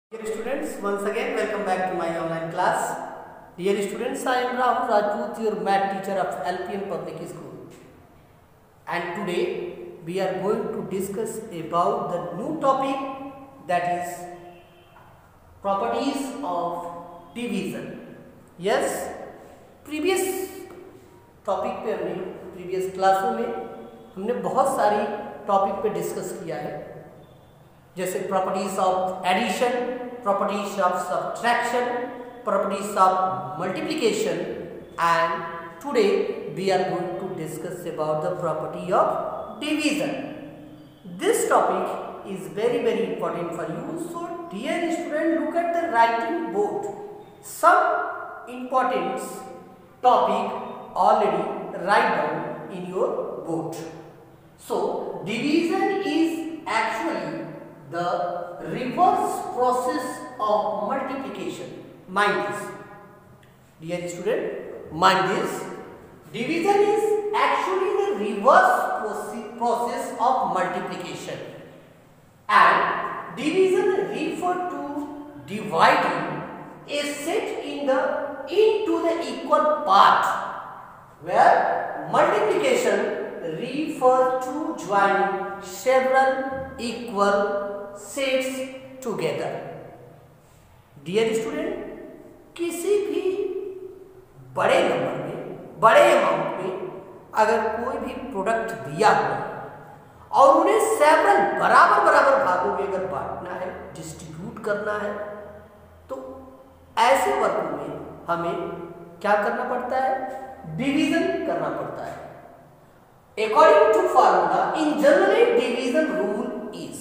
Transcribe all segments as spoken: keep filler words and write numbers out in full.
Dear students, once again welcome back to my online class. Dear students, I am Rahul Rajput, your math teacher of L P M Public School. And today we are going to discuss about the new topic, that is properties of division. Yes, previous topic पे हमने previous क्लासों में हमने बहुत सारी topic पे discuss किया है, जैसे properties of addition, properties of subtraction, properties of multiplication, and today we are going to discuss about the property of division. This topic is very very important for you. So dear student, look at the writing board. Some important topic already write down in your board. So division is actually the reverse process of multiplication. Mind this, dear student, mind this. Division is actually the reverse process of multiplication, and division refer to dividing a set in the into the equal part, where multiplication refers to joining several equal sets together. Dear student, किसी भी बड़े number में, बड़े amount में अगर कोई भी product दिया हुआ और उन्हें सेवरल बराबर बराबर भागों में अगर बांटना है, डिस्ट्रीब्यूट करना है, तो ऐसे वर्गों में हमें क्या करना पड़ता है? डिवीजन करना पड़ता है. According to formula, in generally division rule is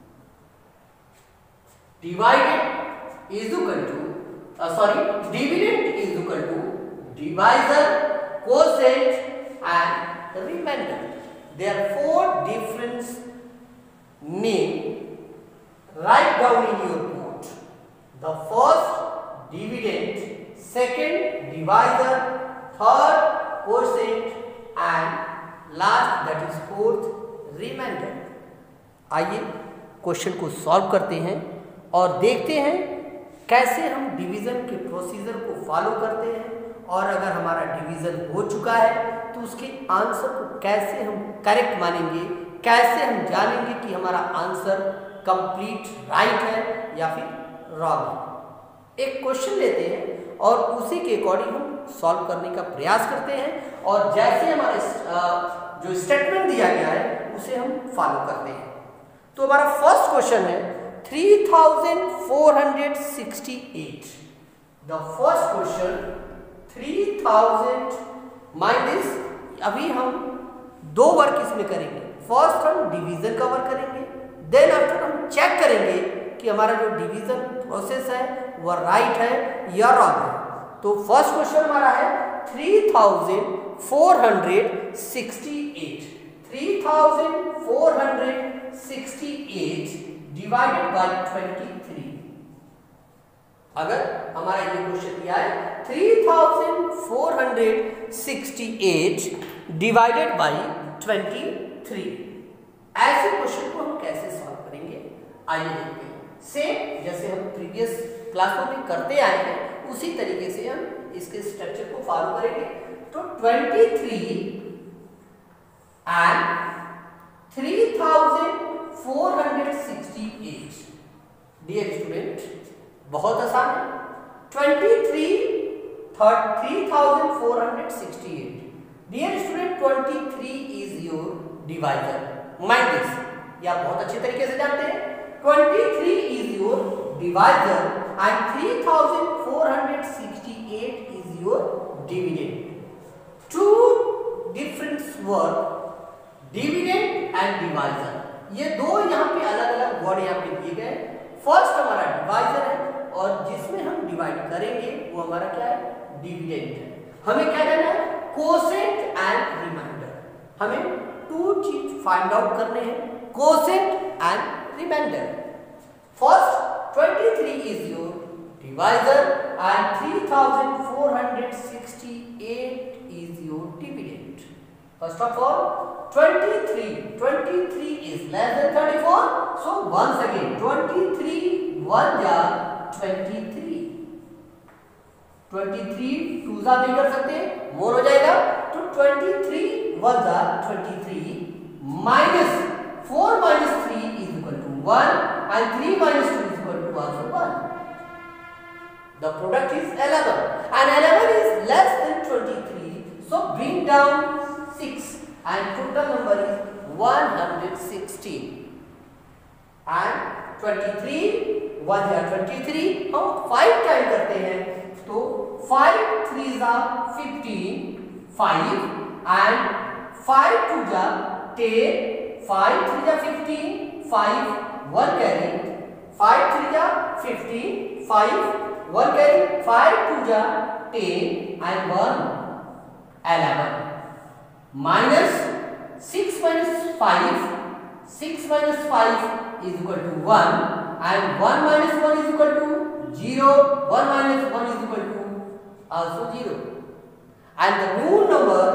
divided is equal to sorry dividend is equal to divisor, quotient and remainder. There are four difference name. Write down in your board. The first dividend, second divisor, third quotient and last that is fourth remainder. आइए question को solve करते हैं और देखते हैं कैसे हम division के प्रोसीजर को फॉलो करते हैं, और अगर हमारा डिवीजन हो चुका है तो उसके आंसर को कैसे हम करेक्ट मानेंगे, कैसे हम जानेंगे कि हमारा आंसर कंप्लीट राइट है या फिर रॉन्ग है. एक क्वेश्चन लेते हैं और उसी के अकॉर्डिंग हम सॉल्व करने का प्रयास करते हैं, और जैसे हमारे जो स्टेटमेंट दिया गया है उसे हम फॉलो करते हैं. तो हमारा फर्स्ट क्वेश्चन है three thousand four hundred sixty eight. The first question three thousand. Mind this, अभी हम दो वर्क इसमें करेंगे. फर्स्ट हम डिवीजन का वर्क करेंगे, देन आफ्टर हम चेक करेंगे कि हमारा जो डिवीजन प्रोसेस है वह राइट है या रॉन्ग है. तो फर्स्ट क्वेश्चन हमारा है three thousand four hundred sixty eight. Three thousand four hundred sixty eight divided by twenty three. अगर हमारा ये क्वेश्चन दिया है three thousand four hundred sixty eight divided by twenty three, ऐसे क्वेश्चन को हम कैसे सॉल्व करेंगे आइए देखते हैं. सेम जैसे हम प्रीवियस क्लासों में करते आए हैं उसी तरीके से हम इसके स्ट्रक्चर को फॉलो करेंगे. तो twenty three and three thousand four hundred sixty eight. Dear student, बहुत आसान है. Twenty three three thousand four hundred sixty eight. Dear student, twenty three is your divisor. Mind this, ये आप बहुत अच्छे तरीके से जानते हैं. Twenty three is your divisor and three thousand four hundred sixty-eight is your dividend. Two different word, dividend and divisor. ये दो यहाँ पे अलग अलग वर्ड यहाँ पे दिए गए. फर्स्ट हमारा डिवाइजर है और जिसमें हम डिवाइड करेंगे वो हमारा क्या है? डिविडेंड है. हमें क्या करना है? Quotient and remainder. हमें टू चीज फाइंड आउट करने हैं, quotient and remainder. First, twenty-three is your divisor and three thousand four hundred sixty-eight is your dividend. First of all, twenty-three, twenty-three is less than thirty-four. So once again, twenty-three one जा twenty three, twenty three two जा भी कर सकते हैं, more हो जाएगा। तो twenty three one जा twenty three minus four minus three is equal to one and three minus two is equal to also one. The product is eleven and eleven is less than twenty-three, so bring down six and total number is one hundred sixteen. And twenty-three one या twenty-three हम five time करते हैं तो five threes are fifteen, five and five twos are ten, five threes are fifteen, five, one carry, five threes are fifteen, five, one carry, five twos are ten and one eleven, minus six minus five, six minus five is equal to one and one minus one is equal to zero, one minus one is equal to also zero, and the new number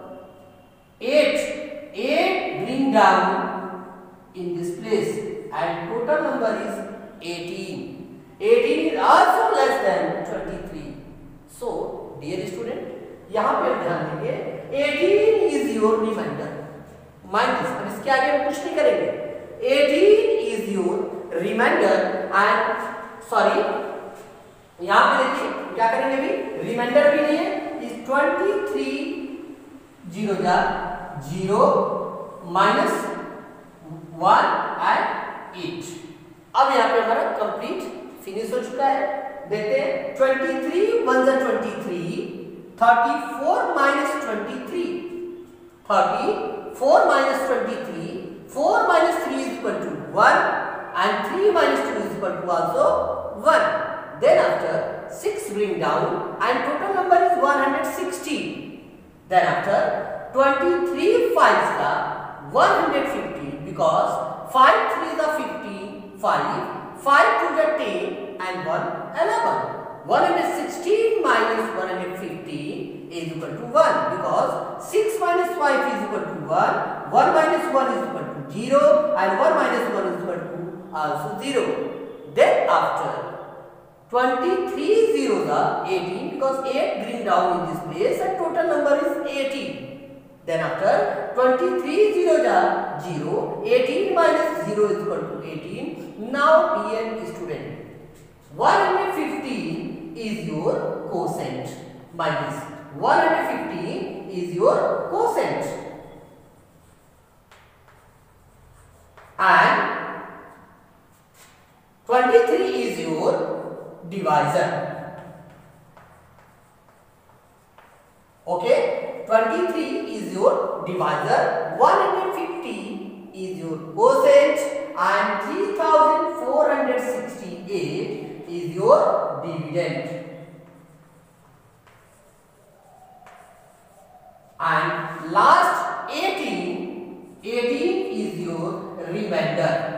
eight, eight bring down in this place and total number is eighteen. eighteen is also less than twenty-three. So dear student, यहाँ पे हम ध्यान देंगे eighteen is your remainder. Minus, अब इसके आगे हम कुछ नहीं करेंगे। eighteen is your remainder and sorry, यहाँ पे देखिए क्या करेंगे अभी, रिमाइंडर भी नहीं है, इस twenty-three जीरो जा zero minus one and eight. अब यहाँ पे हमारा कंप्लीट फिनिश हो चुका है। देखते हैं twenty-three वन जा twenty-three, thirty-four minus twenty-three, thirty-four minus twenty-three, four minus three is equal to one and three minus two is equal to also one. Then after six bring down and total number is one hundred sixteen. Then after twenty-three fives are one hundred fifty because five threes are fifteen, five, five twos are ten and one eleven. one hundred sixteen minus one hundred fifty is equal to one because six minus five is equal to one, one minus one is equal to zero and one minus one is equal to also zero. Then after twenty-three zeros are eighteen because eight bring down in this place and total number is eighteen. Then after twenty-three zeros are zero, eighteen minus zero is equal to eighteen. Now dear student, one hundred fifteen is your quotient minus one hundred fifteen is your quotient and twenty-three is your divisor. Okay, twenty-three is your divisor, one hundred fifty is your quotient and three thousand four hundred sixty-eight is your dividend. And last eighteen, eighteen is your remainder.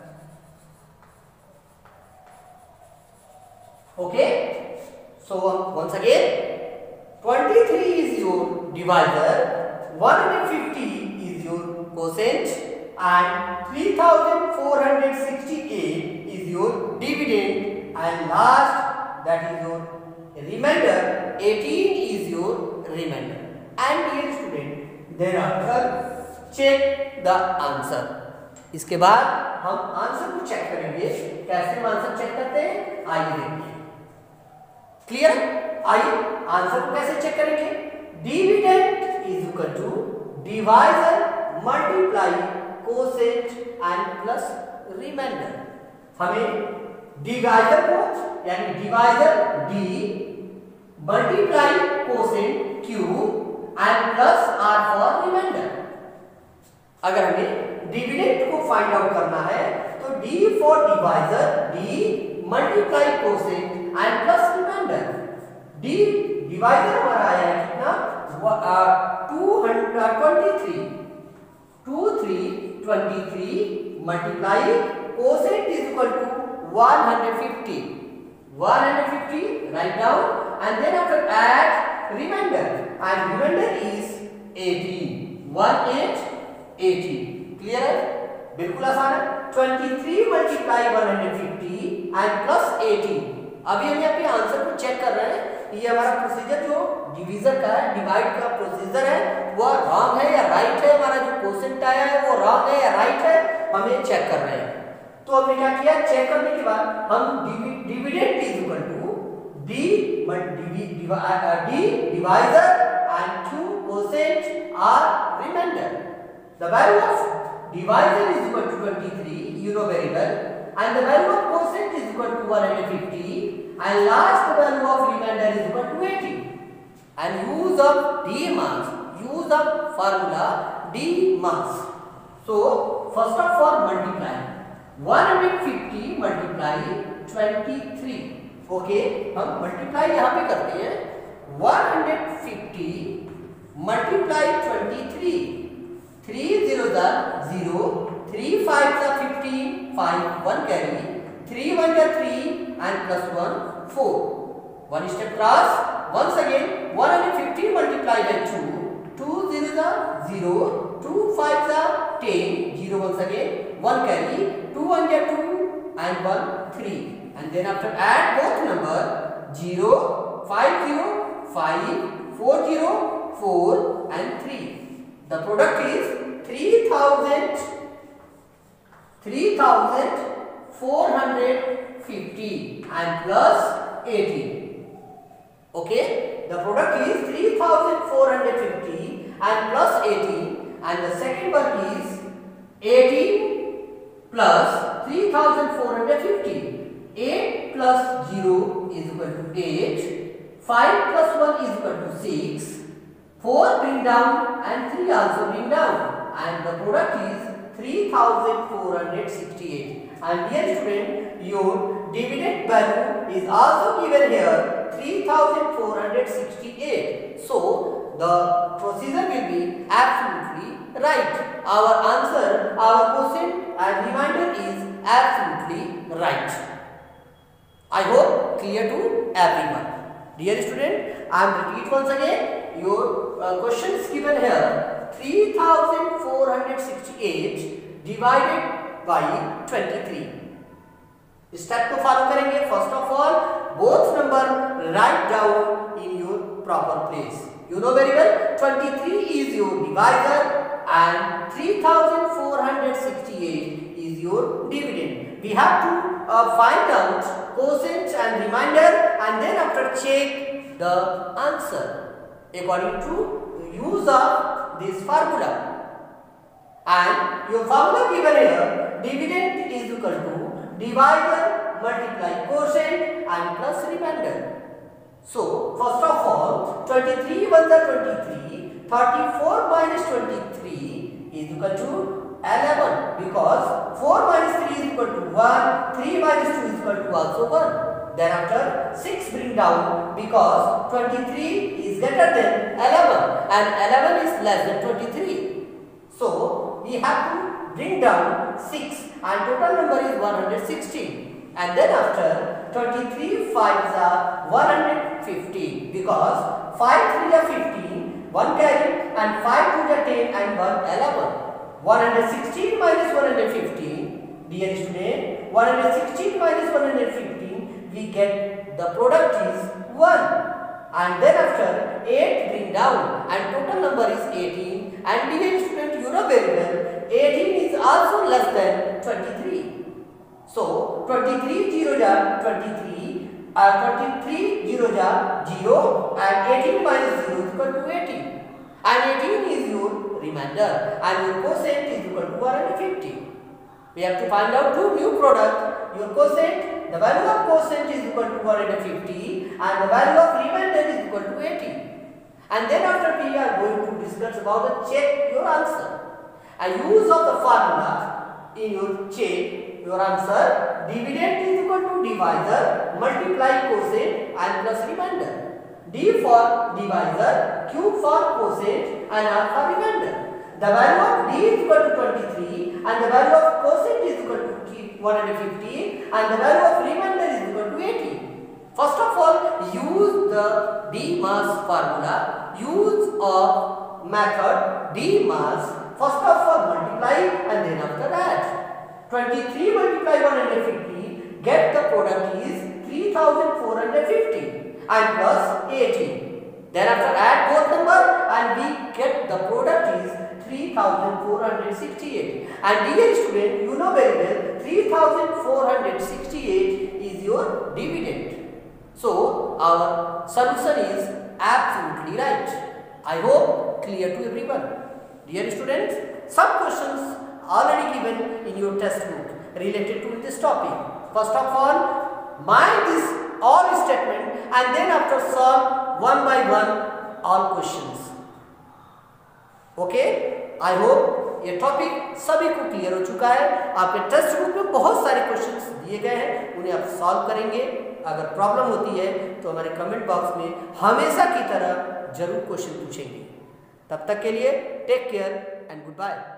Okay, so once again, twenty-three is your divisor, one hundred fifty is your quotient and three thousand four hundred sixty-eight is your dividend and last that is your remainder, eighteen is your remainder. And dear student, thereafter check the answer. इसके बाद हम answer को check करेंगे। कैसे हम answer check करते हैं आइए देखिए। क्लियर? आइए आंसर को कैसे चेक करेंगे। Dividend is equal to divisor multiply quotient and plus remainder. हमें डिवाइजर को यानी divisor D multiply quotient Q and plus R for remainder. अगर हमें डिविडेंड को फाइंड आउट करना है तो D for divisor D multiply quotient and plus remainder. D divisor हमारा आया है कितना, two hundred twenty three, two three twenty three multiply quotient is equal to one hundred fifty, one hundred fifty write down and then after add remainder and remainder is eighteen, one eight eighteen. Clear है? बिल्कुल आसान है। Twenty three multiply one hundred fifty and plus eighteen. अभी हम यहाँ पे answer को check कर रहे हैं, ये हमारा प्रोसीजर जो डिवीजन का है, डिवाइड का प्रोसीजर है, वो रॉन्ग है या राइट है, हमारा जो क्वोशंट आया है वो रॉन्ग है या राइट है, हम ये चेक कर रहे हैं। तो हमने क्या किया, चेक करने के बाद हम dividend is equal to D D divisor and Q quotient R remainder. The value of divisor is equal to twenty-three, you know very well, and the value of quotient is equal to one hundred fifty, and last the value of remainder is equal to eighty. And use of D mass, use of formula D mass. So first of all multiply one hundred fifty multiply twenty-three. Okay, हम multiply यहाँ पे करते हैं, one hundred fifty multiply twenty-three, three zeros are zero, three fives are fifteen, five, one carry, three ones are three and plus one, four. One step cross, once again one hundred fifty multiplied by two, two zeros are zero, two fives are ten, zero once again, one carry, two ones are two and one, three. And then after add both number, zero, five zero, five, four zero, four and three. The product is three thousand three thousand four hundred fifty and plus eighteen. Okay, the product is three thousand four hundred fifty and plus eighteen, and the second one is eighteen plus three thousand four hundred fifty. eight plus zero is equal to eight, five plus one is equal to six, four bring down and three also bring down, and the product is three thousand four hundred sixty-eight. And dear student, your dividend value is also given here, three thousand four hundred sixty-eight. So the procedure will be absolutely right. Our answer, our quotient and remainder is absolutely right. I hope clear to everyone. Dear student, I am repeat once again. Your uh, question is given here, three thousand four hundred sixty-eight divided by twenty-three. Step को follow करेंगे. First of all, both number write down in your proper place. You know very well, twenty-three is your divisor and three thousand four hundred sixty-eight is your dividend. We have to uh, find out quotient and remainder, and then after check the answer according to use of this formula. And your formula given here, dividend is equal to divisor multiply quotient and plus remainder. So first of all, twenty-three ones are twenty-three, thirty-four minus twenty-three is equal to eleven, because four minus three is equal to one, three minus two is equal to also one. Then after six bring down, because twenty-three is greater than eleven and eleven is less than twenty-three. So we have to bring down six and total number is one hundred sixteen. And then after twenty-three fives are one hundred fifteen, because five three are fifteen, one carry, and five two are ten and one eleven. one hundred sixteen minus one hundred fifteen, dear student, one hundred sixteen minus one hundred fifteen, we get the product is one. And then after eight bring down and total number is eighteen, and dear student, you know very well, eighteen is also less than twenty-three. So twenty-three zeros are twenty-three, uh, twenty-three zeros are zero, and eighteen minus zero is equal to eighteen. And eighteen is your remainder, and your quotient is equal to one hundred fifty. We have to find out two new products. Your quotient, the value of quotient is equal to one hundred fifty, and the value of remainder is equal to eighty. And then after we are going to discuss about the check your answer. A use of the formula in your check your answer. Dividend is equal to divisor multiply quotient and plus remainder. D for divisor, Q for quotient, and R for remainder. The value of D is equal to twenty-three, and the value of quotient is equal to one hundred fifty, and the value of remainder is equal to eighty. First of all, use the D mass formula. Use of method D mass. First of all, multiply and then after that. twenty-three multiply one hundred fifty get the product is three thousand four hundred fifty and plus eighty. Then after add both number and we get the product is three thousand four hundred sixty-eight. And dear student, you know very well three thousand four hundred sixty-eight is your dividend. So our solution is absolutely right. I hope clear to everyone. Dear students, some questions already given in your textbook related to this topic. First of all, mind this all statement and then after solve one by one all questions. Okay? I hope ये topic सभी को clear हो चुका है। आपके text book में बहुत सारे क्वेश्चंस दिए गए हैं, उन्हें आप सॉल्व करेंगे। अगर प्रॉब्लम होती है तो हमारे कमेंट बॉक्स में हमेशा की तरह जरूर क्वेश्चन पूछेंगे। तब तक के लिए take care and good bye.